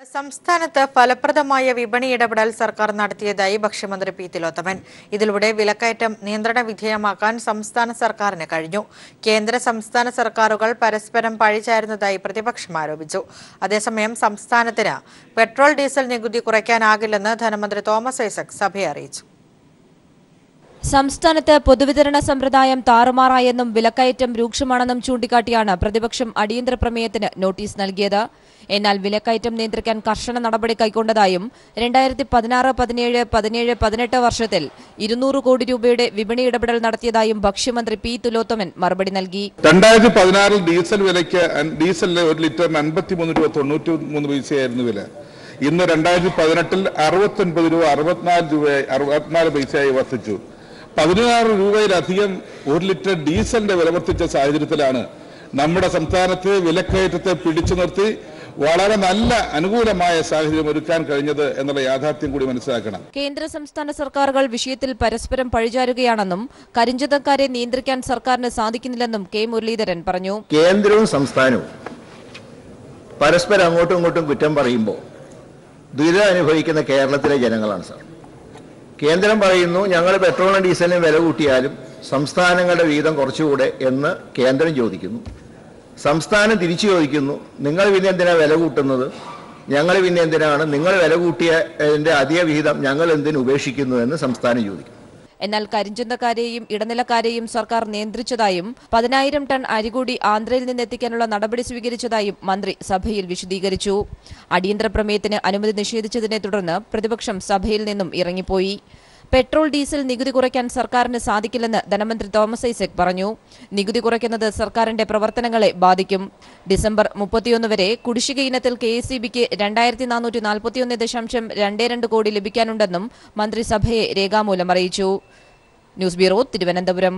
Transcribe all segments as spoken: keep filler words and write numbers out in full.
സംസ്ഥാനത്ത് ഫലപ്രദമായ വിപണി ഇടപെടൽ സർക്കാർ നടത്തിയതായി ഭക്ഷ്യമന്ത്രി പി തിലോത്തമൻ. ഇതിലൂടെ വിലക്കയറ്റം നിയന്ത്രണ വിധേയമാക്കാൻ സംസ്ഥാന സർക്കാരിന് കഴിഞ്ഞു. കേന്ദ്ര സംസ്ഥാന സർക്കാരുകൾ പരസ്പരം പഴിചാരുന്നതായി പ്രതിപക്ഷം ആരോപിച്ചു. അതേസമയം സംസ്ഥാനത്തിന് പെട്രോൾ ഡീസൽ നികുതി കുറയ്ക്കാനാകില്ലെന്ന് ധനമന്ത്രി തോമസ് ഐസക് സഭയെ അറിയിച്ചു. സംസ്ഥാനത്ത് പൊതുവിതരണ സമ്പ്രദായം താറുമാറായെന്നും വിലക്കയറ്റം രൂക്ഷമാണെന്നും ചൂണ്ടിക്കാട്ടിയാണ് പ്രതിപക്ഷം അടിയന്തര പ്രമേയത്തിന് നോട്ടീസ് നൽകിയത്. എന്നാൽ വിലക്കയറ്റം നിയന്ത്രിക്കാൻ കർശന നടപടി കൈക്കൊണ്ടതായും രണ്ടായിരത്തി പതിനാറ് പതിനേഴ് പതിനേഴ് പതിനെട്ട് വർഷത്തിൽ ഇരുന്നൂറ് കോടി രൂപയുടെ വിപണി ഇടപെടൽ നടത്തിയതായും ഭക്ഷ്യമന്ത്രി പി തിലോത്തമൻ മറുപടി നൽകി. രണ്ടായിരത്തി പതിനാറിൽ ഡീസൽ വിലയ്ക്ക് ഡീസലിന് ഒരു ലിറ്ററിന് അൻപത്തിമൂന്ന് രൂപ തൊണ്ണൂറ്റി മൂന്ന് പൈസയായിരുന്നു വില. ഇന്ന് രണ്ടായിരത്തി പതിനെട്ടിൽ അറുപത്തി ഒൻപത് രൂപ അറുപത്തിനാല് രൂപ അറുപത്തിനാല് പൈസയായി വർദ്ധിച്ചു. പതിനാറ് രൂപയിലധികം ഒരു ലിറ്റർ ഡീസലിന്റെ വില വർദ്ധിച്ച സാഹചര്യത്തിലാണ് നമ്മുടെ സംസ്ഥാനത്ത് വിലക്കയറ്റത്തെ പിടിച്ചു നിർത്തി വളരെ നല്ല അനുകൂലമായ സാഹചര്യം ഒരുക്കാൻ കഴിഞ്ഞത് എന്നുള്ള യാഥാർത്ഥ്യം കൂടി മനസ്സിലാക്കണം. കേന്ദ്ര സംസ്ഥാന സർക്കാരുകൾ വിഷയത്തിൽ പരസ്പരം പഴിചാരുകയാണെന്നും കരിഞ്ചന്തക്കാരെ നിയന്ത്രിക്കാൻ സർക്കാരിന് സാധിക്കുന്നില്ലെന്നും കെ മുരളീധരൻ പറഞ്ഞു. കേന്ദ്രവും സംസ്ഥാനവും പരസ്പരം അങ്ങോട്ടും ഇങ്ങോട്ടും കുറ്റം പറയുമ്പോൾ ദുരിതം അനുഭവിക്കുന്ന കേരളത്തിലെ ജനങ്ങളാണ് സാർ. കേന്ദ്രം പറയുന്നു ഞങ്ങൾ പെട്രോളിനും ഡീസലിനും വില കൂട്ടിയാലും സംസ്ഥാനങ്ങളുടെ വീതം കുറച്ചുകൂടെ എന്ന് കേന്ദ്രം ചോദിക്കുന്നു. സംസ്ഥാനം തിരിച്ചു ചോദിക്കുന്നു, നിങ്ങൾ പിന്നെ എന്തിനാണ് വില കൂട്ടുന്നത്, ഞങ്ങൾ പിന്നെ എന്തിനാണ് നിങ്ങൾ വില കൂട്ടിയതിന്റെ അധിക വിഹിതം ഞങ്ങൾ എന്തിനു ഉപേക്ഷിക്കുന്നു എന്ന് സംസ്ഥാനം ചോദിക്കുന്നു. എന്നാൽ കരിഞ്ചന്തക്കാരെയും ഇടനിലക്കാരെയും സർക്കാർ നിയന്ത്രിച്ചതായും പതിനായിരം ടൺ അരി കൂടി ആന്ധ്രയിൽ നിന്നെത്തിക്കാനുള്ള നടപടി സ്വീകരിച്ചതായും മന്ത്രി സഭയിൽ വിശദീകരിച്ചു. അടിയന്തര പ്രമേയത്തിന് അനുമതി നിഷേധിച്ചതിനെ തുടർന്ന് പ്രതിപക്ഷം സഭയിൽ നിന്നും ഇറങ്ങിപ്പോയി. പെട്രോൾ ഡീസൽ നികുതി കുറയ്ക്കാൻ സർക്കാരിന് സാധിക്കില്ലെന്ന് ധനമന്ത്രി തോമസ് ഐസക് പറഞ്ഞു. നികുതി കുറയ്ക്കുന്നത് സർക്കാരിന്റെ പ്രവർത്തനങ്ങളെ ബാധിക്കും. ഡിസംബർ മുപ്പത്തിയൊന്ന് വരെ കുടിശ്ശിക ഇനത്തിൽ കെ എസ് ഇ ബിക്ക് രണ്ടായിരത്തി നാനൂറ്റി നാൽപ്പത്തിയൊന്ന് ദശാംശം രണ്ട് രണ്ട് കോടി ലഭിക്കാനുണ്ടെന്നും മന്ത്രി സഭയെ രേഖാമൂലം അറിയിച്ചു. News bureau, Thiruvananthapuram.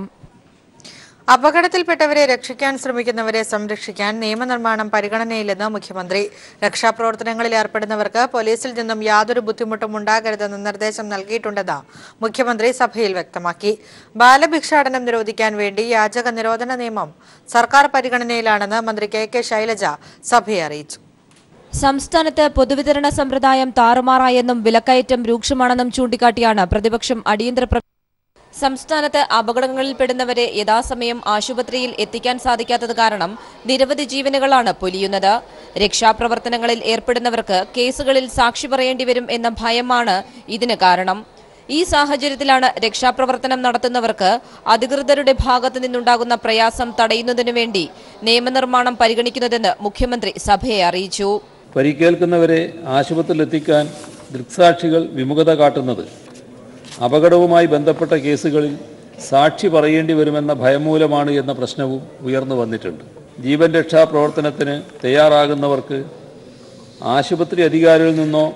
അപകടത്തിൽപ്പെട്ടവരെ രക്ഷിക്കാൻ ശ്രമിക്കുന്നവരെ സംരക്ഷിക്കാൻ നിയമനിർമ്മാണം പരിഗണനയില്ലെന്ന് മുഖ്യമന്ത്രി. രക്ഷാപ്രവർത്തനങ്ങളിൽ ഏർപ്പെടുന്നവർക്ക് പോലീസിൽ നിന്നും യാതൊരു ബുദ്ധിമുട്ടും ഉണ്ടാകരുതെന്ന് നിർദ്ദേശം നൽകിയിട്ടുണ്ടെന്ന് മുഖ്യമന്ത്രി സഭയിൽ വ്യക്തമാക്കി. ബാലഭിക്ഷാടനം നിരോധിക്കാൻ വേണ്ടി യാചക നിരോധന നിയമം സർക്കാർ പരിഗണനയിലാണെന്ന് മന്ത്രി കെ കെ ശൈലജ സഭയെ അറിയിച്ചു. സംസ്ഥാനത്ത് പൊതുവിതരണ സമ്പ്രദായം താറുമാറായെന്നും വിലക്കയറ്റം രൂക്ഷമാണെന്നും ചൂണ്ടിക്കാട്ടിയാണ് പ്രതിപക്ഷം അടിയന്തര സംസ്ഥാനത്ത് അപകടങ്ങളിൽപ്പെടുന്നവരെ യഥാസമയം ആശുപത്രിയിൽ എത്തിക്കാൻ സാധിക്കാത്തത് കാരണം നിരവധി ജീവനുകളാണ് പൊലിയുന്നത്. രക്ഷാപ്രവർത്തനങ്ങളിൽ ഏർപ്പെടുന്നവർക്ക് കേസുകളിൽ സാക്ഷി പറയേണ്ടി വരും എന്ന ഭയമാണ് ഇതിന് കാരണം. ഈ സാഹചര്യത്തിലാണ് രക്ഷാപ്രവർത്തനം നടത്തുന്നവർക്ക് അധികൃതരുടെ ഭാഗത്തു നിന്നുണ്ടാകുന്ന പ്രയാസം തടയുന്നതിനു വേണ്ടി നിയമനിർമ്മാണം പരിഗണിക്കുന്നതെന്ന് മുഖ്യമന്ത്രി സഭയെ അറിയിച്ചു. പരിക്കേൽക്കുന്നവരെ ആശുപത്രിയിലെത്തിക്കാൻ ദൃക്സാക്ഷികൾ വിമുഖത കാട്ടുന്നത് അപകടവുമായി ബന്ധപ്പെട്ട കേസുകളിൽ സാക്ഷി പറയേണ്ടി വരുമെന്ന ഭയം മൂലമാണ് എന്ന പ്രശ്നവും ഉയർന്നു വന്നിട്ടുണ്ട്. ജീവൻ രക്ഷാ പ്രവർത്തനത്തിന് തയ്യാറാകുന്നവർക്ക് ആശുപത്രി അധികാരികളിൽ നിന്നോ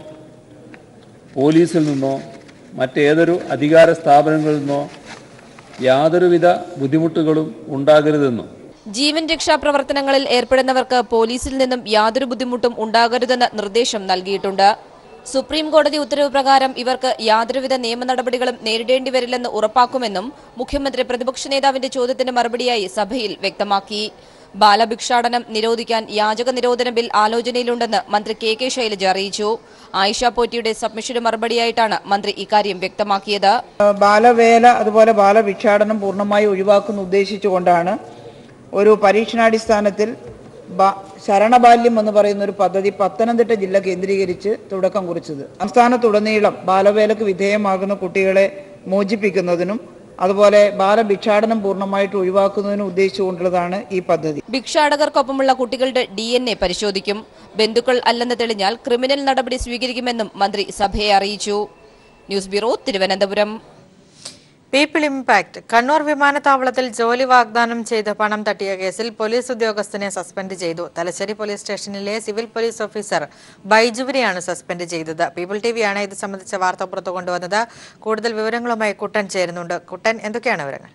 പോലീസിൽ നിന്നോ മറ്റേതൊരു അധികാര സ്ഥാപനങ്ങളിൽ നിന്നോ യാതൊരുവിധ ബുദ്ധിമുട്ടുകളും ഉണ്ടാകരുതെന്നും ജീവൻ രക്ഷാ പ്രവർത്തനങ്ങളിൽ ഏർപ്പെടുന്നവർക്ക് പോലീസിൽ നിന്നും യാതൊരു ബുദ്ധിമുട്ടും ഉണ്ടാകരുതെന്ന നിർദ്ദേശം നൽകിയിട്ടുണ്ട്. സുപ്രീം കോടതി ഉത്തരവ് പ്രകാരം ഇവർക്ക് യാതൊരുവിധ നിയമ നടപടികളും നേരിടേണ്ടി വരില്ലെന്ന് ഉറപ്പാക്കുമെന്നും മുഖ്യമന്ത്രി പ്രതിപക്ഷ നേതാവിന്റെ ചോദ്യത്തിന് മറുപടിയായി സഭയിൽ വ്യക്തമാക്കി. ബാലഭിക്ഷാടനം നിരോധിക്കാൻ യാചക നിരോധന ബിൽ ആലോചനയിലുണ്ടെന്ന് മന്ത്രി കെ കെ ശൈലജ അറിയിച്ചു. ആയിഷ പോറ്റിയുടെ സബ്മിഷന് മറുപടിയായിട്ടാണ് മന്ത്രി ഇക്കാര്യം വ്യക്തമാക്കിയത്. ബാലവേല അതുപോലെ ബാലഭിക്ഷാടനം പൂർണ്ണമായി ഒഴിവാക്കുന്ന ഉദ്ദേശിച്ചുകൊണ്ടാണ് ഒരു പരീക്ഷണാടിസ്ഥാനത്തിൽ ശരണബാല്യം എന്ന് പറയുന്ന ഒരു പദ്ധതി പത്തനംതിട്ട ജില്ല കേന്ദ്രീകരിച്ച് തുടക്കം കുറിച്ചത്. സംസ്ഥാനത്തുടനീളം ബാലവേലക്ക് വിധേയമാകുന്ന കുട്ടികളെ മോചിപ്പിക്കുന്നതിനും അതുപോലെ ബാലഭിക്ഷാടനം പൂർണ്ണമായിട്ട് ഒഴിവാക്കുന്നതിനും ഉദ്ദേശിച്ചുകൊണ്ടുള്ളതാണ് ഈ പദ്ധതി. ഭിക്ഷാടകർക്കൊപ്പമുള്ള കുട്ടികളുടെ ഡി എൻ എ പരിശോധിക്കും. ബന്ധുക്കൾ അല്ലെന്ന് തെളിഞ്ഞാൽ ക്രിമിനൽ നടപടി സ്വീകരിക്കുമെന്നും മന്ത്രി സഭയെ അറിയിച്ചു. News bureau, Thiruvananthapuram. People impact Kannur വിമാനത്താവളത്തിൽ ജോലി വാഗ്ദാനം ചെയ്ത് പണം തട്ടിയ കേസിൽ പോലീസ് ഉദ്യോഗസ്ഥനെ സസ്പെൻഡ് ചെയ്തു. തലശ്ശേരി പോലീസ് സ്റ്റേഷനിലെ സിവിൽ പോലീസ് ഓഫീസർ ബൈജുവിനെയാണ് സസ്പെൻഡ് ചെയ്തത്. പീപ്പിൾ ടിവിയാണ് ഇത് സംബന്ധിച്ച വാർത്ത പുറത്തു കൊണ്ടുവന്നത്. കൂടുതൽ വിവരങ്ങളുമായി കുട്ടൻ ചേരുന്നുണ്ട്. കുട്ടൻ, എന്തൊക്കെയാണ് വിവരങ്ങൾ?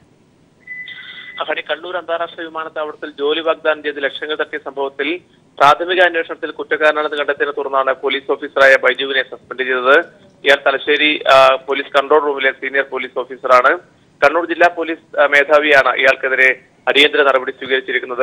കണ്ണൂർ അന്താരാഷ്ട്ര വിമാനത്താവളത്തിൽ ജോലി വാഗ്ദാനം ചെയ്ത് ലക്ഷങ്ങൾ തട്ടിയ സംഭവത്തിൽ പ്രാഥമിക അന്വേഷണത്തിൽ കുറ്റക്കാരനാണെന്ന് കണ്ടെത്തിയതിനെ തുടർന്നാണ് പോലീസ് ഓഫീസറായ ബൈജുവിനെ സസ്പെൻഡ് ചെയ്തത്. ഇയാൾ തലശ്ശേരി പോലീസ് കൺട്രോൾ റൂമിലെ സീനിയർ പോലീസ് ഓഫീസറാണ്. കണ്ണൂർ ജില്ലാ പോലീസ് മേധാവിയാണ് ഇയാൾക്കെതിരെ അടിയന്തര നടപടി സ്വീകരിച്ചിരിക്കുന്നത്.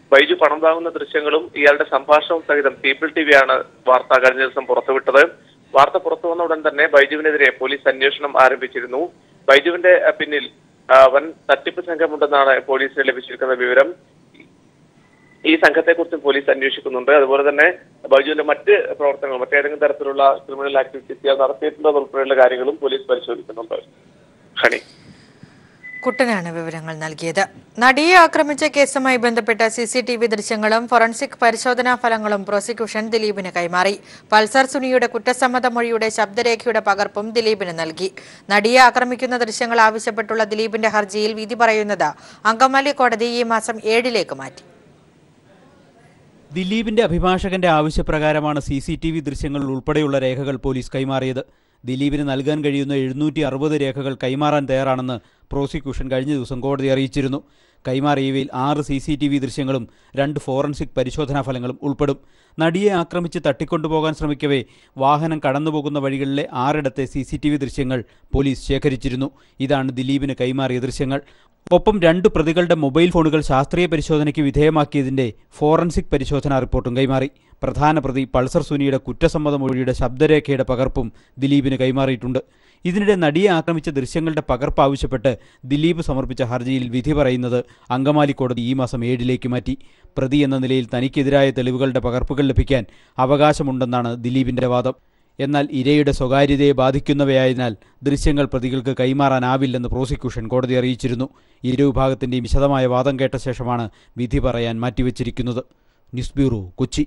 ബൈജു പണം വാങ്ങുന്ന ദൃശ്യങ്ങളും ഇയാളുടെ സംഭാഷണവും സഹിതം പീപ്പിൾ ടി വിയാണ് വാർത്ത കഴിഞ്ഞ ദിവസം പുറത്തുവിട്ടത്. വാർത്ത പുറത്തു വന്ന ഉടൻ തന്നെ ബൈജുവിനെതിരെ പോലീസ് അന്വേഷണം ആരംഭിച്ചിരുന്നു. ബൈജുവിന്റെ പിന്നിൽ വൻ തട്ടിപ്പ് സംഘമുണ്ടെന്നാണ് പോലീസിന് ലഭിച്ചിരിക്കുന്ന വിവരം. ഈ സംഘത്തെക്കുറിച്ചും പോലീസ് അന്വേഷിക്കുന്നുണ്ട്. അതുപോലെ തന്നെ ബൈജുവിന്റെ മറ്റ് പ്രവർത്തനങ്ങൾ, മറ്റേതെങ്കിലും തരത്തിലുള്ള ക്രിമിനൽ ആക്ടിവിറ്റീസ് ഇയാൾ നടത്തിയിട്ടുണ്ടോ ഉൾപ്പെടെയുള്ള കാര്യങ്ങളും പോലീസ് പരിശോധിക്കുന്നുണ്ട്. ഹണി കുട്ടനാണ് വിവരങ്ങൾ നൽകിയത്. നടിയെ ആക്രമിച്ച കേസുമായി ബന്ധപ്പെട്ട സി സി ടി വി ദൃശ്യങ്ങളും ഫോറൻസിക് പരിശോധനാ ഫലങ്ങളും പ്രോസിക്യൂഷൻ ദിലീപിന് കൈമാറി. പൾസർ സുനിയുടെ കുറ്റസമ്മത മൊഴിയുടെ ശബ്ദരേഖയുടെ പകർപ്പും ദിലീപിന് നൽകി. നടിയെ ആക്രമിക്കുന്ന ദൃശ്യങ്ങൾ ആവശ്യപ്പെട്ടുള്ള ദിലീപിന്റെ ഹർജിയിൽ വിധി പറയുന്നത് അങ്കമാലി കോടതി ഈ മാസം ഏഴിലേക്ക് മാറ്റി. ദിലീപിന്റെ അഭിഭാഷകന്റെ ആവശ്യപ്രകാരമാണ് സി സി ടി വി ദൃശ്യങ്ങൾ ഉൾപ്പെടെയുള്ള രേഖകൾ പോലീസ് കൈമാറിയത്. ദിലീപിന് നൽകാൻ കഴിയുന്ന എഴുന്നൂറ്റി അറുപത് രേഖകൾ കൈമാറാൻ തയ്യാറാണെന്ന് പ്രോസിക്യൂഷൻ കഴിഞ്ഞ ദിവസം കോടതി അറിയിച്ചിരുന്നു. കൈമാറിയവയിൽ ആറ് സി സി ടി വി ദൃശ്യങ്ങളും രണ്ട് ഫോറൻസിക് പരിശോധനാ ഫലങ്ങളും ഉൾപ്പെടും. നടിയെ ആക്രമിച്ച് തട്ടിക്കൊണ്ടുപോകാൻ ശ്രമിക്കവേ വാഹനം കടന്നുപോകുന്ന വഴികളിലെ ആറിടത്തെ സി സി ടി വി ദൃശ്യങ്ങൾ പോലീസ് ശേഖരിച്ചിരുന്നു. ഇതാണ് ദിലീപിന് കൈമാറിയ ദൃശ്യങ്ങൾ. ഒപ്പം രണ്ട് പ്രതികളുടെ മൊബൈൽ ഫോണുകൾ ശാസ്ത്രീയ പരിശോധനയ്ക്ക് വിധേയമാക്കിയതിന്റെ ഫോറൻസിക് പരിശോധനാ റിപ്പോർട്ടും കൈമാറി. പ്രധാന പ്രതി പൾസർ സുനിയുടെ കുറ്റസമ്മത മൊഴിയുടെ ശബ്ദരേഖയുടെ പകർപ്പും ദിലീപിന് കൈമാറിയിട്ടുണ്ട്. ഇതിനിടെ നടിയെ ആക്രമിച്ച ദൃശ്യങ്ങളുടെ പകർപ്പ് ആവശ്യപ്പെട്ട് ദിലീപ് സമർപ്പിച്ച ഹർജിയിൽ വിധി പറയുന്നത് അങ്കമാലി കോടതി ഈ മാസം ഏഴിലേക്ക് മാറ്റി. പ്രതി എന്ന നിലയിൽ തനിക്കെതിരായ തെളിവുകളുടെ പകർപ്പുകൾ ലഭിക്കാൻ അവകാശമുണ്ടെന്നാണ് ദിലീപിന്റെ വാദം. എന്നാൽ ഇരയുടെ സ്വകാര്യതയെ ബാധിക്കുന്നവയായതിനാൽ ദൃശ്യങ്ങൾ പ്രതികൾക്ക് കൈമാറാനാവില്ലെന്ന് പ്രോസിക്യൂഷൻ കോടതി അറിയിച്ചിരുന്നു. ഇരുവിഭാഗത്തിന്റെയും വിശദമായ വാദം കേട്ട ശേഷമാണ് വിധി പറയാൻ മാറ്റിവെച്ചിരിക്കുന്നത്. News bureau, Kochi.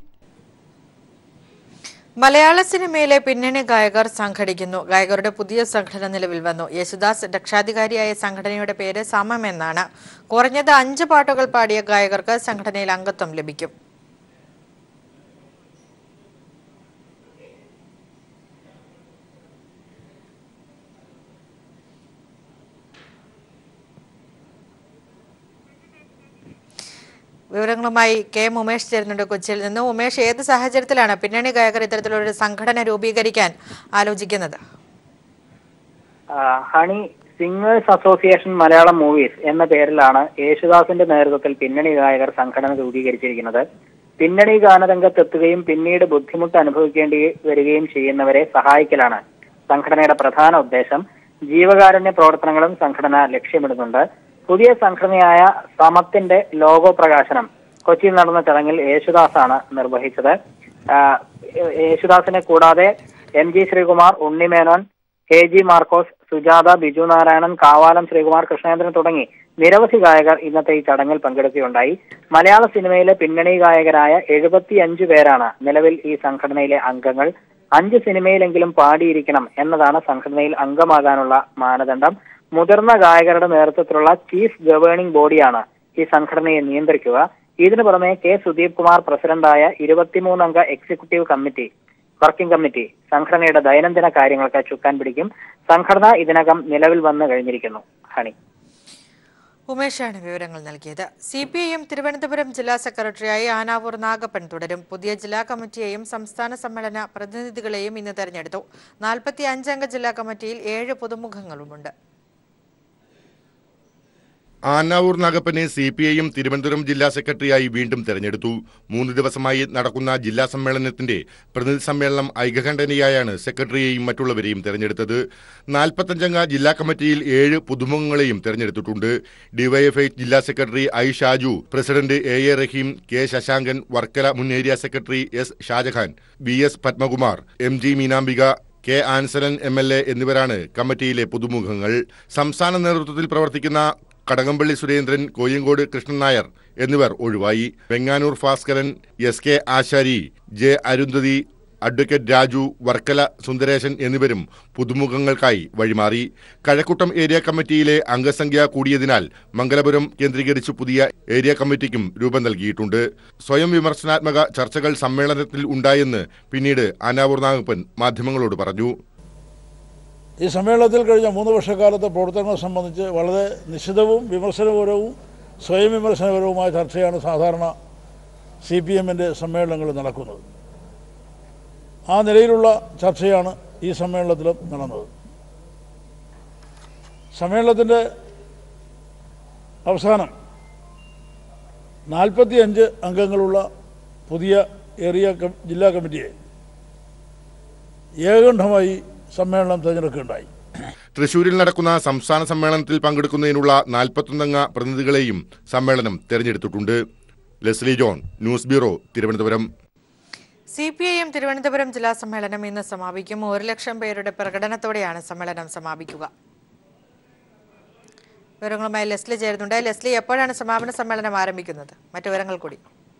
മലയാള സിനിമയിലെ പിന്നണി ഗായകർ സംഘടിക്കുന്നു. ഗായകരുടെ പുതിയ സംഘടന നിലവിൽ വന്നു. യേശുദാസ് രക്ഷാധികാരിയായ സംഘടനയുടെ പേര് സമം എന്നാണ്. കുറഞ്ഞത് അഞ്ച് പാട്ടുകൾ പാടിയ ഗായകർക്ക് സംഘടനയിൽ അംഗത്വം ലഭിക്കും. വിവരങ്ങളുമായി കെ എം ഉമേഷ് ചേരുന്നുണ്ട് കൊച്ചിയിൽ നിന്ന്. ഉമേഷ്, ഏത് സാഹചര്യത്തിലാണ് പിന്നണി ഗായകർ ഇത്തരത്തിലൊരു സംഘടന രൂപീകരിക്കാൻ ആലോചിക്കുന്നത്? Honey, singers association Malayalam movies എന്ന പേരിലാണ് യേശുദാസിന്റെ നേതൃത്വത്തിൽ പിന്നണി ഗായകർ സംഘടന രൂപീകരിച്ചിരിക്കുന്നത്. പിന്നണി ഗാനരംഗത്തെത്തുകയും പിന്നീട് ബുദ്ധിമുട്ട് അനുഭവിക്കേണ്ടി വരികയും ചെയ്യുന്നവരെ സഹായിക്കലാണ് സംഘടനയുടെ പ്രധാന ഉദ്ദേശം. ജീവകാരുണ്യ പ്രവർത്തനങ്ങളും സംഘടന ലക്ഷ്യമിടുന്നുണ്ട്. പുതിയ സംഘടനയായ സമത്തിന്റെ ലോഗോ പ്രകാശനം കൊച്ചിയിൽ നടന്ന ചടങ്ങിൽ യേശുദാസാണ് നിർവഹിച്ചത്. യേശുദാസിനെ കൂടാതെ M G Sreekumar, Unni Menon, K G Markose, Sujatha, Biju Narayanan, Kavalam Sreekumar, Krishnendran തുടങ്ങി നിരവധി ഗായകർ ഇന്നത്തെ ഈ ചടങ്ങിൽ പങ്കെടുക്കുകയുണ്ടായി. മലയാള സിനിമയിലെ പിന്നണി ഗായകരായ എഴുപത്തിയഞ്ചു പേരാണ് നിലവിൽ ഈ സംഘടനയിലെ അംഗങ്ങൾ. അഞ്ച് സിനിമയിലെങ്കിലും പാടിയിരിക്കണം എന്നതാണ് സംഘടനയിൽ അംഗമാകാനുള്ള മാനദണ്ഡം. മുതിർന്ന ഗായകരുടെ നേതൃത്വത്തിലുള്ള ചീഫ് ഗവേണിംഗ് ബോഡിയാണ് ഈ സംഘടനയെ നിയന്ത്രിക്കുക. ഇതിനു പുറമെ കെ സുദീപ് കുമാർ പ്രസിഡന്റായ ഇരുപത്തിമൂന്നംഗ എക്സിക്യൂട്ടീവ് കമ്മിറ്റി വർക്കിംഗ് കമ്മിറ്റി സംഘടനയുടെ ദൈനംദിന കാര്യങ്ങൾക്ക് ചുക്കാൻ പിടിക്കും. സംഘടന ഇതിനകം നിലവിൽ വന്നു കഴിഞ്ഞിരിക്കുന്നു. ഹണി, ഉമേഷാണ് വിവരങ്ങൾ നൽകിയത്. C P I M Thiruvananthapuram ജില്ലാ സെക്രട്ടറിയായി ആനാവൂർ നാഗപ്പൻ തുടരും. പുതിയ ജില്ലാ കമ്മിറ്റിയെയും സംസ്ഥാന സമ്മേളന പ്രതിനിധികളെയും ഇന്ന് തെരഞ്ഞെടുത്തു. നാൽപ്പത്തി അഞ്ചംഗ ജില്ലാ കമ്മിറ്റിയിൽ ഏഴ് പുതുമുഖങ്ങളുമുണ്ട്. ആനാവൂർ നാഗപ്പനെ C P I M Thiruvananthapuram ജില്ലാ സെക്രട്ടറിയായി വീണ്ടും തെരഞ്ഞെടുത്തു. മൂന്ന് ദിവസമായി നടക്കുന്ന ജില്ലാ സമ്മേളനത്തിന്റെ പ്രതിനിധി സമ്മേളനം ഐകകണ്ഠനയായാണ് സെക്രട്ടറിയെയും മറ്റുള്ളവരെയും തെരഞ്ഞെടുത്തത്. നാൽപ്പത്തഞ്ചംഗ ജില്ലാ കമ്മിറ്റിയിൽ ഏഴ് പുതുമുഖങ്ങളെയും തെരഞ്ഞെടുത്തിട്ടുണ്ട്. ഡിവൈഎഫ്ഐ ജില്ലാ secretary I Shaju, president A A Rahim, K Sasankan, Varkala മുൻ area secretary S Shajahan, V S Padmakumar, M G Meenambika, K Anselan M L A എന്നിവരാണ് കമ്മിറ്റിയിലെ പുതുമുഖങ്ങൾ. സംസ്ഥാന നേതൃത്വത്തിൽ പ്രവർത്തിക്കുന്ന കടകംപള്ളി സുരേന്ദ്രൻ, കോയങ്കോട് കൃഷ്ണൻ നായർ എന്നിവർ ഒഴിവായി. Venganoor Bhaskaran, S K Asari, J Arundhathi, advocate Raju, Varkala Sundaresan എന്നിവരും പുതുമുഖങ്ങൾക്കായി വഴിമാറി. കഴക്കൂട്ടം ഏരിയ കമ്മിറ്റിയിലെ അംഗസംഖ്യ കൂടിയതിനാൽ മംഗലപുരം കേന്ദ്രീകരിച്ച് പുതിയ ഏരിയ കമ്മിറ്റിക്കും രൂപം നൽകിയിട്ടുണ്ട്. സ്വയം വിമർശനാത്മക ചർച്ചകൾ സമ്മേളനത്തിൽ ഉണ്ടായെന്ന് പിന്നീട് ആനാവൂർ നാഗപ്പൻ മാധ്യമങ്ങളോട് പറഞ്ഞു. ഈ സമ്മേളനത്തിൽ കഴിഞ്ഞ മൂന്ന് വർഷക്കാലത്തെ പ്രവർത്തനങ്ങളെ സംബന്ധിച്ച് വളരെ നിശിതവും വിമർശനപരവും സ്വയം വിമർശനപരവുമായ ചർച്ചയാണ് സാധാരണ സി പി എമ്മിൻ്റെ സമ്മേളനങ്ങളിൽ നടക്കുന്നത്. ആ നിലയിലുള്ള ചർച്ചയാണ് ഈ സമ്മേളനത്തിലും നടന്നത്. സമ്മേളനത്തിൻ്റെ അവസാനം നാൽപ്പത്തി അഞ്ച് അംഗങ്ങളുള്ള പുതിയ ഏരിയ ജില്ലാ കമ്മിറ്റിയെ ഏകകണ്ഠമായി സമ്മേളനം തിരഞ്ഞെടുക്കുകയുണ്ടായി. തൃശൂരിൽ നടക്കുന്ന സംസ്ഥാന സമ്മേളനത്തിൽ പങ്കെടുക്കുന്നതിനുള്ള നാൽപ്പത്തൊന്നംഗ പ്രതിനിധികളെയും സമ്മേളനം തെരഞ്ഞെടുത്തിട്ടുണ്ട്. Leslie John, news bureau, Thiruvananthapuram. C P I M Thiruvananthapuram ജില്ലാ സമ്മേളനം ഇന്ന് സമാപിക്കും. ഒരു ലക്ഷം പേരുടെ പ്രകടനത്തോടെയാണ് സമ്മേളനം സമാപിക്കുക. വിവരങ്ങളുമായി ലെസ്ലി ചേരുന്നുണ്ട്. ലെസ്ലി, എപ്പോഴാണ് സമാപന സമ്മേളനം ആരംഭിക്കുന്നത്? മറ്റു വിവരങ്ങൾ കൂടി.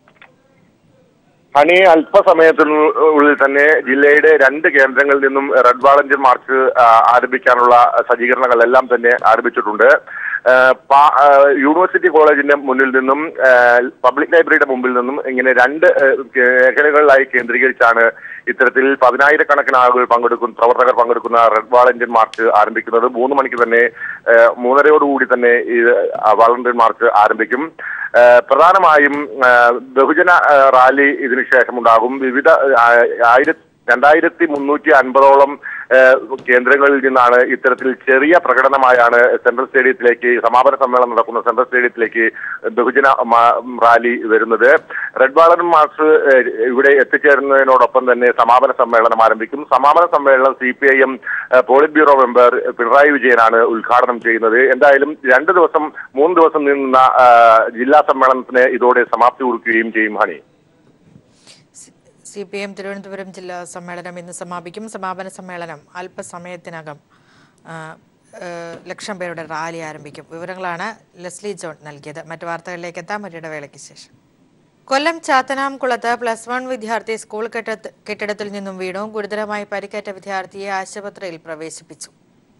ഹണി, അല്പസമയത്തിനുള്ളിൽ തന്നെ ജില്ലയുടെ രണ്ട് കേന്ദ്രങ്ങളിൽ നിന്നും റെഡ് വാളണ്ടിയർ മാർച്ച് ആരംഭിക്കാനുള്ള സജ്ജീകരണങ്ങളെല്ലാം തന്നെ ആരംഭിച്ചിട്ടുണ്ട്. യൂണിവേഴ്സിറ്റി കോളേജിന്റെ മുന്നിൽ നിന്നും പബ്ലിക് ലൈബ്രറിയുടെ മുമ്പിൽ നിന്നും ഇങ്ങനെ രണ്ട് മേഖലകളിലായി കേന്ദ്രീകരിച്ചാണ് ഇത്തരത്തിൽ പതിനായിരക്കണക്കിന് ആളുകൾ പങ്കെടുക്കുന്ന പ്രവർത്തകർ പങ്കെടുക്കുന്ന റെഡ് വാളണ്ടിയർ മാർച്ച് ആരംഭിക്കുന്നത്. മൂന്ന് മണിക്ക് തന്നെ മൂന്നരയോടുകൂടി തന്നെ ഈ വാളണ്ടിയർ മാർച്ച് ആരംഭിക്കും. പ്രധാനമായും ബഹുജന റാലി ഇതിനുശേഷം ഉണ്ടാകും. വിവിധ ആയിരത്തി രണ്ടായിരത്തി മുന്നൂറ്റി അൻപതോളം കേന്ദ്രങ്ങളിൽ നിന്നാണ് ഇത്തരത്തിൽ ചെറിയ പ്രകടനമായാണ് സെൻട്രൽ സ്റ്റേഡിയത്തിലേക്ക് സമാപന സമ്മേളനം നടക്കുന്ന സെൻട്രൽ സ്റ്റേഡിയത്തിലേക്ക് ബഹുജന റാലി വരുന്നത്. റെഡ് വാളണ്ടിയർ മാർച്ച് ഇവിടെ എത്തിച്ചേരുന്നതിനോടൊപ്പം തന്നെ സമാപന സമ്മേളനം ആരംഭിക്കും. സമാപന സമ്മേളനം C P I M polit bureau member Pinarayi വിജയനാണ് ഉദ്ഘാടനം ചെയ്യുന്നത്. എന്തായാലും രണ്ട് ദിവസം മൂന്ന് ദിവസം നീളുന്ന ജില്ലാ സമ്മേളനത്തിന് ഇതോടെ സമാപ്തി കുറിക്കുകയും ചെയ്യും. Honey, C P M Thiruvananthapuram ജില്ലാ സമ്മേളനം ഇന്ന് സമാപിക്കും. സമാപന സമ്മേളനം അല്പസമയത്തിനകം ലക്ഷം പേരുടെ റാലി ആരംഭിക്കും. വിവരങ്ങളാണ് ലെസ്ലി ജോൺ നൽകിയത്. മറ്റു വാർത്തകളിലേക്ക് എത്താം ഒരിടവേളയ്ക്ക് ശേഷം. കൊല്ലം ചാത്തനാംകുളത്ത് പ്ലസ് വൺ വിദ്യാർത്ഥി സ്കൂൾ കെട്ടിടത്തിൽ നിന്നും വീണു. ഗുരുതരമായി പരിക്കേറ്റ വിദ്യാർത്ഥിയെ ആശുപത്രിയിൽ പ്രവേശിപ്പിച്ചു.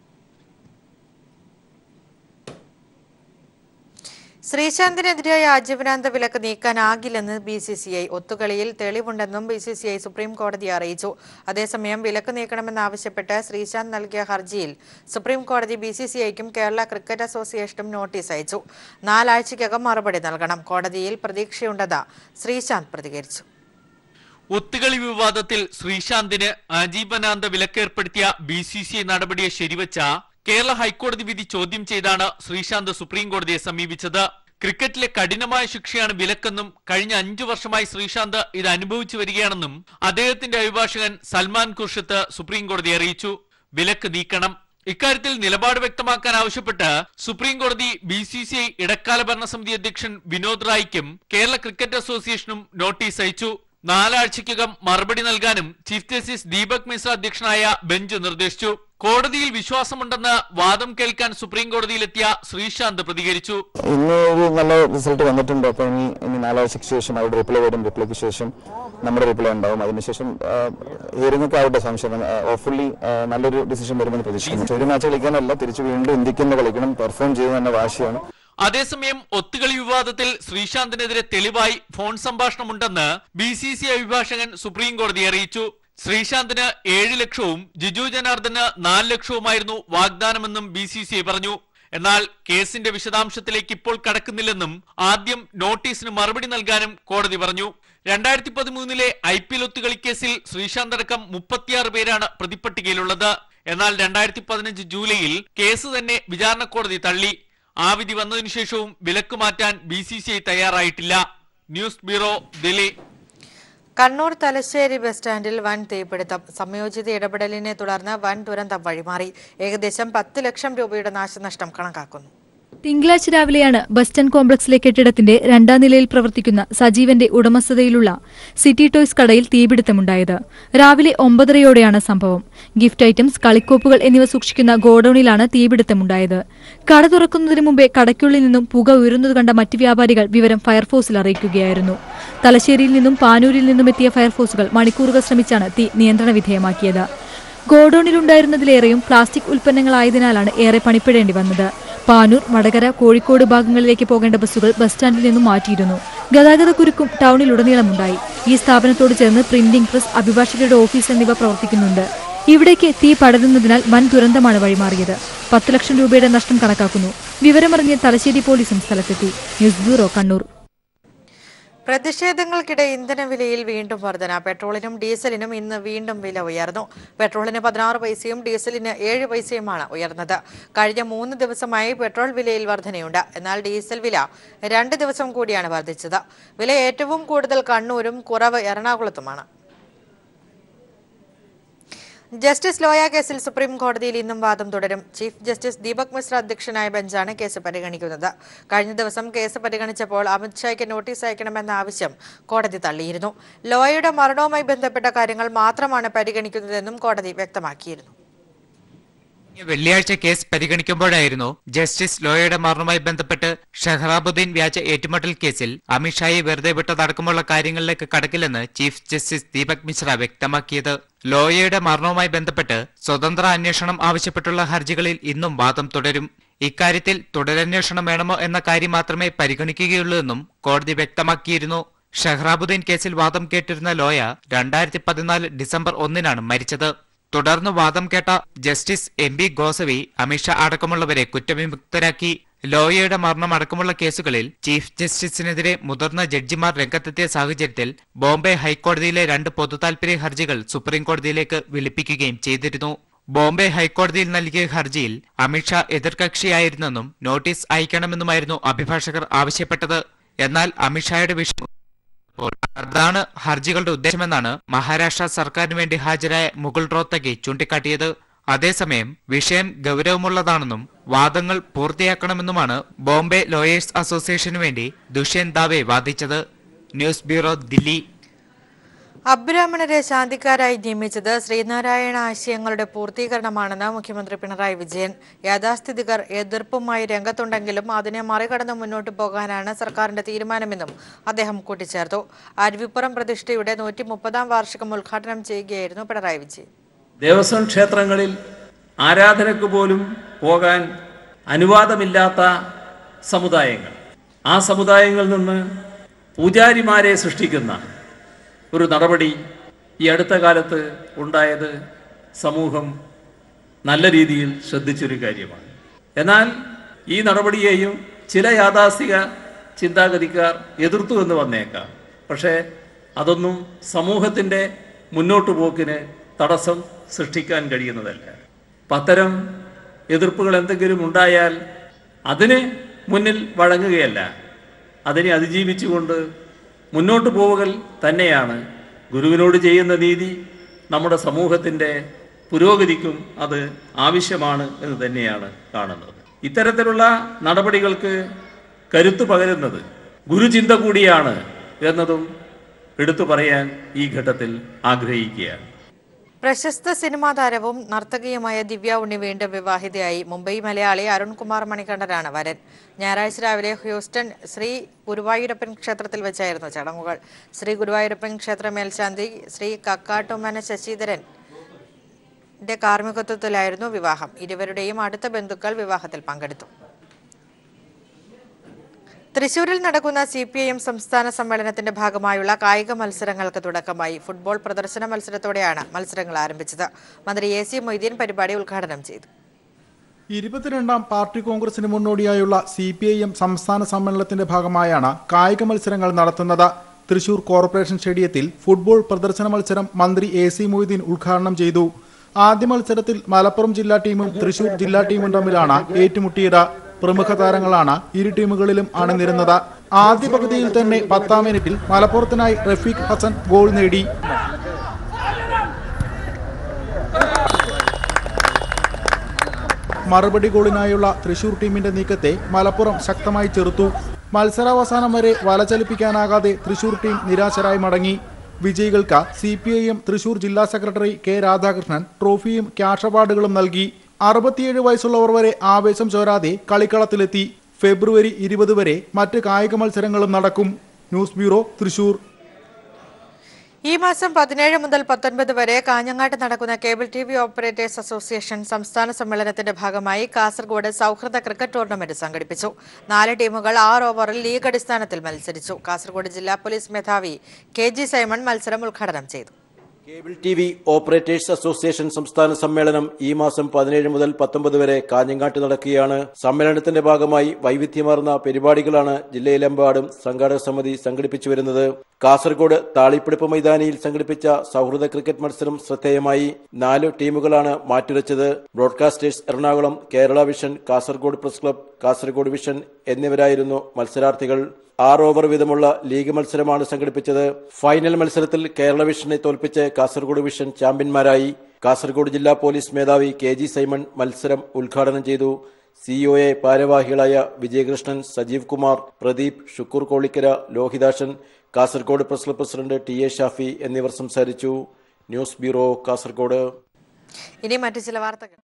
ശ്രീശാന്തിനെതിരായ ആജീവനാന്ത വിലക്ക് നീക്കാനാകില്ലെന്ന് ബി സി സി ഐ. ഒത്തുകളിയിൽ തെളിവുണ്ടെന്നും B C C I supreme കോടതിയെ അറിയിച്ചു. അതേസമയം വിലക്ക് നീക്കണമെന്നാവശ്യപ്പെട്ട് ശ്രീശാന്ത് നൽകിയ ഹർജിയിൽ സുപ്രീം കോടതി ബി സി സി ഐക്കും കേരള ക്രിക്കറ്റ് അസോസിയേഷനും നോട്ടീസ് അയച്ചു. നാലാഴ്ചയ്ക്കകം മറുപടി നൽകണം. കോടതിയിൽ പ്രതീക്ഷയുണ്ടെന്ന് ശ്രീശാന്ത് പ്രതികരിച്ചു. ഒത്തുകളി വിവാദത്തിൽ ശ്രീശാന്തിന് ആജീവനാന്ത വിലക്കേർപ്പെടുത്തിയ ബി സി സി ഐ നടപടിയെ ശരിവച്ച കേരള ഹൈക്കോടതി വിധി ചോദ്യം ചെയ്താണ് ശ്രീശാന്ത് സുപ്രീം കോടതിയെ സമീപിച്ചത്. ക്രിക്കറ്റിലെ കഠിനമായ ശിക്ഷയാണ് വിലക്കെന്നും കഴിഞ്ഞ അഞ്ചു വർഷമായി ശ്രീശാന്ത് ഇത് അനുഭവിച്ചു വരികയാണെന്നും അദ്ദേഹത്തിന്റെ അഭിഭാഷകൻ സൽമാൻ ഖുർഷിത്ത് സുപ്രീം കോടതിയെ അറിയിച്ചു. വിലക്ക് നീക്കണം. ഇക്കാര്യത്തിൽ നിലപാട് വ്യക്തമാക്കാൻ ആവശ്യപ്പെട്ട് സുപ്രീം കോടതി ബി സി സി ഐ ഇടക്കാല ഭരണസമിതി അധ്യക്ഷൻ വിനോദ് റായിക്കും കേരള ക്രിക്കറ്റ് അസോസിയേഷനും നോട്ടീസ് അയച്ചു. നാലാഴ്ചയ്ക്കകം മറുപടി നൽകാനും ചീഫ് ജസ്റ്റിസ് ദീപക് മിശ്ര അധ്യക്ഷനായ ബെഞ്ച് നിർദ്ദേശിച്ചു. കോടതിയിൽ വിശ്വാസമുണ്ടെന്ന് വാദം കേൾക്കാൻ സുപ്രീം കോടതിയിലെത്തിയ ശ്രീശാന്ത് പ്രതികരിച്ചു. ഇന്ന് ഒരു നല്ല റിസൾട്ട് വന്നിട്ടുണ്ട്. അപ്പൊ ഇനി ഇനി നാലാഴ്ചയ്ക്ക് ശേഷം അവരുടെ റിപ്ലൈ വരും. റിപ്ലൈക്ക് ശേഷം നമ്മുടെ റിപ്ലൈ ഉണ്ടാവും. അതിനുശേഷം ഹിയറിംഗ് ഒക്കെ ആവട്ടെ. സംശയം ഹോപ്പ്ഫുള്ളി നല്ലൊരു ഡിസിഷൻ വരുമെന്ന് പ്രതീക്ഷിക്കുന്നു. ഒരു മാച്ച് കളിക്കാനല്ല, തിരിച്ചു വീണ്ടും ഇന്ത്യക്ക് തന്നെ കളിക്കണം, പെർഫോം ചെയ്യുന്ന തന്നെ വാശിയാണ്. അതേസമയം ഒത്തുകളി വിവാദത്തിൽ ശ്രീശാന്തിനെതിരെ തെളിവായി ഫോൺ സംഭാഷണമുണ്ടെന്ന് ബി സി സി അഭിഭാഷകൻ സുപ്രീം കോടതിയെ അറിയിച്ചു. ശ്രീശാന്തിന് ഏഴ് ലക്ഷവും ജിജു ജനാർദ്ദന് നാല് ലക്ഷവുമായിരുന്നു വാഗ്ദാനമെന്നും ബി സി സി ഐ പറഞ്ഞു. എന്നാൽ കേസിന്റെ വിശദാംശത്തിലേക്ക് ഇപ്പോൾ കടക്കുന്നില്ലെന്നും ആദ്യം നോട്ടീസിന് മറുപടി നൽകാനും കോടതി പറഞ്ഞു. രണ്ടായിരത്തി പതിമൂന്നിലെ ഐ പി എൽ ഒത്തുകളി കേസിൽ ശ്രീശാന്ത് അടക്കം മുപ്പത്തിയാറ് പേരാണ് പ്രതിപ്പട്ടികയിലുള്ളത്. എന്നാൽ രണ്ടായിരത്തി പതിനഞ്ച് ജൂലൈയിൽ കേസ് തന്നെ വിചാരണ കോടതി തള്ളി. ആ വിധി വന്നതിനു ശേഷവും വിലക്ക് മാറ്റാൻ ബി സി സി ഐ തയ്യാറായിട്ടില്ല. News bureau, Delhi. Kannur Thalassery bus സ്റ്റാൻഡിൽ വൻ തീപിടുത്തം. സംയോജിത ഇടപെടലിനെ തുടർന്ന് വൻ ദുരന്തം വഴിമാറി. ഏകദേശം പത്ത് ലക്ഷം രൂപയുടെ നാശനഷ്ടം കണക്കാക്കുന്നു. തിങ്കളാഴ്ച രാവിലെയാണ് ബസ് സ്റ്റാൻഡ് കോംപ്ലക്സിലെ കെട്ടിടത്തിന്റെ രണ്ടാം നിലയിൽ പ്രവർത്തിക്കുന്ന സജീവന്റെ ഉടമസ്ഥതയിലുള്ള സിറ്റി ടോയ്സ് കടയിൽ തീപിടുത്തമുണ്ടായത്. രാവിലെ ഒമ്പതരയോടെയാണ് സംഭവം. ഗിഫ്റ്റ് ഐറ്റംസ്, കളിക്കോപ്പുകൾ എന്നിവ സൂക്ഷിക്കുന്ന ഗോഡൌണിലാണ് തീപിടുത്തമുണ്ടായത്. കട തുറക്കുന്നതിന് മുമ്പേ കടയ്ക്കുള്ളിൽ നിന്നും പുക ഉയരുന്നത് കണ്ട മറ്റ് വ്യാപാരികൾ വിവരം ഫയർഫോഴ്സിൽ അറിയിക്കുകയായിരുന്നു. തലശ്ശേരിയിൽ നിന്നും പാനൂരിൽ നിന്നും എത്തിയ ഫയർഫോഴ്സുകൾ മണിക്കൂറുകൾ ശ്രമിച്ചാണ് തീ നിയന്ത്രണ വിധേയമാക്കിയത്. ഗോഡൌണിലുണ്ടായിരുന്നതിലേറെയും പ്ലാസ്റ്റിക് ഉൽപ്പന്നങ്ങളായതിനാലാണ് ഏറെ പണിപ്പെടേണ്ടി വന്നത്. പാനൂർ, വടകര, കോഴിക്കോട് ഭാഗങ്ങളിലേക്ക് പോകേണ്ട ബസ്സുകൾ ബസ് സ്റ്റാൻഡിൽ നിന്നും മാറ്റിയിരുന്നു. ഗതാഗതക്കുരുക്കും ടൗണിലുടനീളമുണ്ടായി. ഈ സ്ഥാപനത്തോട് ചേർന്ന് പ്രിന്റിംഗ് പ്രസ്, അഭിഭാഷകരുടെ ഓഫീസ് എന്നിവ പ്രവർത്തിക്കുന്നുണ്ട്. ഇവിടേക്ക് തീ പടരുന്നതിനാൽ വൻ ദുരന്തമാണ് വഴിമാറിയത്. പത്ത് ലക്ഷം രൂപയുടെ നഷ്ടം കണക്കാക്കുന്നു. വിവരമറിഞ്ഞ് തലശ്ശേരി പോലീസും സ്ഥലത്തെത്തി. News bureau, Kannur. പ്രതിഷേധങ്ങൾക്കിടെ ഇന്ധനവിലയിൽ വീണ്ടും വർധന. പെട്രോളിനും ഡീസലിനും ഇന്ന് വീണ്ടും വില ഉയർന്നു. പെട്രോളിന് പതിനാറ് പൈസയും ഡീസലിന് ഏഴ് പൈസയുമാണ് ഉയർന്നത്. കഴിഞ്ഞ മൂന്ന് ദിവസമായി പെട്രോൾ വിലയിൽ വർധനയുണ്ട്. എന്നാൽ ഡീസൽ വില രണ്ട് ദിവസം കൂടിയാണ് വർദ്ധിച്ചത്. വില ഏറ്റവും കൂടുതൽ കണ്ണൂരും കുറവ് എറണാകുളത്തുമാണ്. ജസ്റ്റിസ് ലോയ കേസിൽ സുപ്രീം കോടതിയിൽ ഇന്നും വാദം തുടരും. ചീഫ് ജസ്റ്റിസ് ദീപക് മിശ്ര അധ്യക്ഷനായ ബെഞ്ചാണ് കേസ് പരിഗണിക്കുന്നത്. കഴിഞ്ഞ ദിവസം കേസ് പരിഗണിച്ചപ്പോൾ അമിത്ഷായ്ക്ക് നോട്ടീസ് അയക്കണമെന്ന ആവശ്യം കോടതി തള്ളിയിരുന്നു. ലോയയുടെ മരണവുമായി ബന്ധപ്പെട്ട കാര്യങ്ങൾ മാത്രമാണ് പരിഗണിക്കുന്നതെന്നും കോടതി വ്യക്തമാക്കിയിരുന്നു. വെള്ളിയാഴ്ച കേസ് പരിഗണിക്കുമ്പോഴായിരുന്നു ജസ്റ്റിസ് ലോയയുടെ മരണവുമായി ബന്ധപ്പെട്ട് ഷഹറാബുദ്ദീൻ വ്യാജ ഏറ്റുമുട്ടൽ കേസിൽ അമിത്ഷായെ വെറുതെ വിട്ടതടക്കമുള്ള കാര്യങ്ങളിലേക്ക് കടക്കില്ലെന്ന് ചീഫ് ജസ്റ്റിസ് ദീപക് മിശ്ര വ്യക്തമാക്കിയത്. ലോയയുടെ മരണവുമായി ബന്ധപ്പെട്ട് സ്വതന്ത്ര അന്വേഷണം ആവശ്യപ്പെട്ടുള്ള ഹർജികളിൽ ഇന്നും വാദം തുടരും. ഇക്കാര്യത്തിൽ തുടരന്വേഷണം വേണമോ എന്ന കാര്യം മാത്രമേ പരിഗണിക്കുകയുള്ളൂ എന്നും കോടതി വ്യക്തമാക്കിയിരുന്നു. ഷഹറാബുദ്ദീൻ കേസിൽ വാദം കേട്ടിരുന്ന ലോയ രണ്ടായിരത്തി പതിനാല് ഡിസംബർ ഒന്നിനാണ് മരിച്ചത്. തുടർന്ന് വാദം കേട്ട ജസ്റ്റിസ് എം ബി ഗോസവി അമിത്ഷാ അടക്കമുള്ളവരെ കുറ്റവിമുക്തരാക്കി. ലോയയുടെ മരണം അടക്കമുള്ള കേസുകളിൽ ചീഫ് ജസ്റ്റിസിനെതിരെ മുതിർന്ന ജഡ്ജിമാർ രംഗത്തെത്തിയ സാഹചര്യത്തിൽ ബോംബെ ഹൈക്കോടതിയിലെ രണ്ട് പൊതുതാൽപര്യ ഹർജികൾ സുപ്രീംകോടതിയിലേക്ക് വിളിപ്പിക്കുകയും ചെയ്തിരുന്നു. ബോംബെ ഹൈക്കോടതിയിൽ നൽകിയ ഹർജിയിൽ അമിത്ഷാ എതിർകക്ഷിയായിരുന്നെന്നും നോട്ടീസ് അയക്കണമെന്നുമായിരുന്നു അഭിഭാഷകർ ആവശ്യപ്പെട്ടത്. എന്നാൽ അമിത്ഷായുടെ വിഷയം അതാണ് ഹർജികളുടെ ഉദ്ദേശമെന്നാണ് മഹാരാഷ്ട്ര സർക്കാരിന് വേണ്ടി ഹാജരായ മുകുൾ റോത്തഗി ചൂണ്ടിക്കാട്ടിയത്. അതേസമയം വിഷയം ഗൗരവമുള്ളതാണെന്നും വാദങ്ങൾ പൂർത്തിയാക്കണമെന്നുമാണ് ബോംബെ ലോയേഴ്സ് അസോസിയേഷനു വേണ്ടി ദുഷ്യന്ത് ദാവെ വാദിച്ചത്. News bureau, Delhi. അബ്രാഹ്മണരെ ശാന്തിക്കാരായി നിയമിച്ചത് ശ്രീനാരായണ ആശയങ്ങളുടെ പൂർത്തീകരണമാണെന്ന് മുഖ്യമന്ത്രി പിണറായി വിജയൻ. യാഥാസ്ഥിതികർ എതിർപ്പുമായി രംഗത്തുണ്ടെങ്കിലും അതിനെ മറികടന്ന് മുന്നോട്ടു പോകാനാണ് സർക്കാരിന്റെ തീരുമാനമെന്നും അദ്ദേഹം കൂട്ടിച്ചേർത്തു. അരുവിപ്പുറം പ്രതിഷ്ഠയുടെ നൂറ്റി മുപ്പതാം വാർഷികം ഉദ്ഘാടനം ചെയ്യുകയായിരുന്നു പിണറായി വിജയൻ. ദേവസ്വം ക്ഷേത്രങ്ങളിൽ ആരാധനയ്ക്ക് പോലും പോകാൻ അനുവാദമില്ലാത്ത സമുദായങ്ങൾ, ആ സമുദായങ്ങളിൽ നിന്ന് പൂജാരിമാരെ സൃഷ്ടിക്കുന്ന ഒരു നടപടി ഈ അടുത്ത കാലത്ത് ഉണ്ടായത് സമൂഹം നല്ല രീതിയിൽ ശ്രദ്ധിച്ചൊരു കാര്യമാണ്. എന്നാൽ ഈ നടപടിയെയും ചില യാഥാസ്ഥിക ചിന്താഗതിക്കാർ എതിർത്തു എന്ന് വന്നേക്കാം. പക്ഷേ അതൊന്നും സമൂഹത്തിൻ്റെ മുന്നോട്ടു പോക്കിന് തടസ്സം സൃഷ്ടിക്കാൻ കഴിയുന്നതല്ല. അത്തരം എതിർപ്പുകൾ എന്തെങ്കിലും ഉണ്ടായാൽ അതിന് മുന്നിൽ വഴങ്ങുകയല്ല, അതിനെ അതിജീവിച്ചുകൊണ്ട് മുന്നോട്ട് പോവുക തന്നെയാണ് ഗുരുവിനോട് ചെയ്യുന്ന നീതി. നമ്മുടെ സമൂഹത്തിൻ്റെ പുരോഗതിക്കും അത് ആവശ്യമാണ് എന്ന് തന്നെയാണ് കാണുന്നത്. ഇത്തരത്തിലുള്ള നടപടികൾക്ക് കരുത്തു പകരുന്നത് ഗുരുചിന്ത കൂടിയാണ് എന്നതും എടുത്തു പറയാൻ ഈ ഘട്ടത്തിൽ ആഗ്രഹിക്കുകയാണ്. പ്രശസ്ത സിനിമാ താരവും നർത്തകിയുമായ ദിവ്യ ഉണ്ണി വീണ്ടും വിവാഹിതയായി. മുംബൈ മലയാളി അരുൺകുമാർ മണികണ്ഠനാണ് വരൻ. ഞായറാഴ്ച രാവിലെ ഹ്യൂസ്റ്റൺ ശ്രീ ഗുരുവായൂരപ്പൻ ക്ഷേത്രത്തിൽ വെച്ചായിരുന്നു ചടങ്ങുകൾ. ശ്രീ ഗുരുവായൂരപ്പൻ ക്ഷേത്ര മേൽശാന്തി ശ്രീ കക്കാട്ടുമന ശശിധരന്റെ കാർമ്മികത്വത്തിലായിരുന്നു വിവാഹം. ഇരുവരുടെയും അടുത്ത ബന്ധുക്കൾ വിവാഹത്തിൽ പങ്കെടുത്തു. തൃശൂരിൽ നടക്കുന്ന സി പി ഐ എം സംസ്ഥാന സമ്മേളനത്തിന്റെ ഭാഗമായുള്ള കായിക മത്സരങ്ങൾക്ക് തുടക്കമായി. ഫുട്ബോൾ പ്രദർശന മത്സരത്തോടെയാണ് മത്സരങ്ങൾ ആരംഭിച്ചത്. മന്ത്രി എ സി മൊയ്തീൻ പരിപാടി ഉദ്ഘാടനം ചെയ്തു. ഇരുപത്തിരണ്ടാം പാർട്ടി കോൺഗ്രസിന് മുന്നോടിയായുള്ള സി പി ഐ എം സംസ്ഥാന സമ്മേളനത്തിന്റെ ഭാഗമായാണ് കായിക മത്സരങ്ങൾ നടത്തുന്നത്. തൃശൂർ കോർപ്പറേഷൻ സ്റ്റേഡിയത്തിൽ ഫുട്ബോൾ പ്രദർശന മത്സരം മന്ത്രി എ സി മൊയ്തീൻ ഉദ്ഘാടനം ചെയ്തു. ആദ്യ മത്സരത്തിൽ മലപ്പുറം ജില്ലാ ടീമും തൃശൂർ ജില്ലാ ടീമും തമ്മിലാണ് ഏറ്റുമുട്ടിയത്. പ്രമുഖ താരങ്ങളാണ് ഇരു ടീമുകളിലും അണിനിരുന്നത്. ആദ്യ പകുതിയിൽ തന്നെ പത്താം മിനിറ്റിൽ മലപ്പുറത്തിനായി റഫീഖ് ഹസൻ ഗോൾ നേടി. മറുപടി ഗോളിനായുള്ള തൃശൂർ ടീമിന്റെ നീക്കത്തെ മലപ്പുറം ശക്തമായി ചെറുത്തു. മത്സരാവസാനം വരെ വലചലിപ്പിക്കാനാകാതെ തൃശൂർ ടീം നിരാശരായി മടങ്ങി. വിജയികൾക്ക് C P I M Thrissur ജില്ലാ സെക്രട്ടറി കെ രാധാകൃഷ്ണൻ ട്രോഫിയും ക്യാഷ് അവാർഡുകളും നൽകി. അറുപത്തിയേഴ് വയസ്സുള്ളവർ വരെ ആവേശം ചോരാതെ കളിക്കളത്തിലെത്തി. ഫെബ്രുവരി ഇരുപത് വരെ മറ്റ് കായിക മത്സരങ്ങളും നടക്കും. News bureau, Thrissur. ഈ മാസം പതിനേഴ് മുതൽ പത്തൊൻപത് വരെ കാഞ്ഞങ്ങാട്ട് നടക്കുന്ന cable T V operators association സംസ്ഥാന സമ്മേളനത്തിന്റെ ഭാഗമായി കാസർഗോഡ് സൗഹൃദ ക്രിക്കറ്റ് ടൂർണമെന്റ് സംഘടിപ്പിച്ചു. നാല് ടീമുകൾ ആറ് ഓവറിൽ ലീഗ് അടിസ്ഥാനത്തിൽ മത്സരിച്ചു. കാസർഗോഡ് ജില്ലാ പോലീസ് മേധാവി കെ ജി സൈമൺ മത്സരം ഉദ്ഘാടനം ചെയ്തു. Cable T V operators association സംസ്ഥാന സമ്മേളനം ഈ മാസം പതിനേഴ് മുതൽ പത്തൊമ്പത് വരെ കാഞ്ഞങ്ങാട്ട് നടക്കുകയാണ്. സമ്മേളനത്തിന്റെ ഭാഗമായി വൈവിധ്യമാർന്ന പരിപാടികളാണ് ജില്ലയിലെമ്പാടും സംഘാടക സമിതി സംഘടിപ്പിച്ചു വരുന്നത്. കാസർഗോഡ് താളിപ്പിടിപ്പ് മൈതാനിയിൽ സംഘടിപ്പിച്ച സൗഹൃദ ക്രിക്കറ്റ് മത്സരം ശ്രദ്ധേയമായി. നാല് ടീമുകളാണ് മാറ്റുരച്ചത്. Broadcasters Ernakulam, Kerala vision, Kasaragod press club, Kasaragod vision എന്നിവരായിരുന്നു മത്സരാർത്ഥികൾ. ആറ് ഓവർ വീതമുള്ള ലീഗ് മത്സരമാണ് സംഘടിപ്പിച്ചത്. ഫൈനൽ മത്സരത്തിൽ കേരള വിഷനെ തോൽപ്പിച്ച് കാസർഗോഡ് വിഷൻ ചാമ്പ്യന്മാരായി. കാസർഗോഡ് ജില്ലാ പോലീസ് മേധാവി കെ ജി സൈമൺ മത്സരം ഉദ്ഘാടനം ചെയ്തു. സിഇഒ എ ഭാരവാഹികളായ Vijayakrishnan, Sajeev Kumar, Pradeep, Shukkoor Kolikkara, Lohithashan, Kasaragod press club president T A Shafi എന്നിവർ സംസാരിച്ചു. News bureau, Kasaragod. ഇനി മറ്റു ചില വാർത്തകൾ.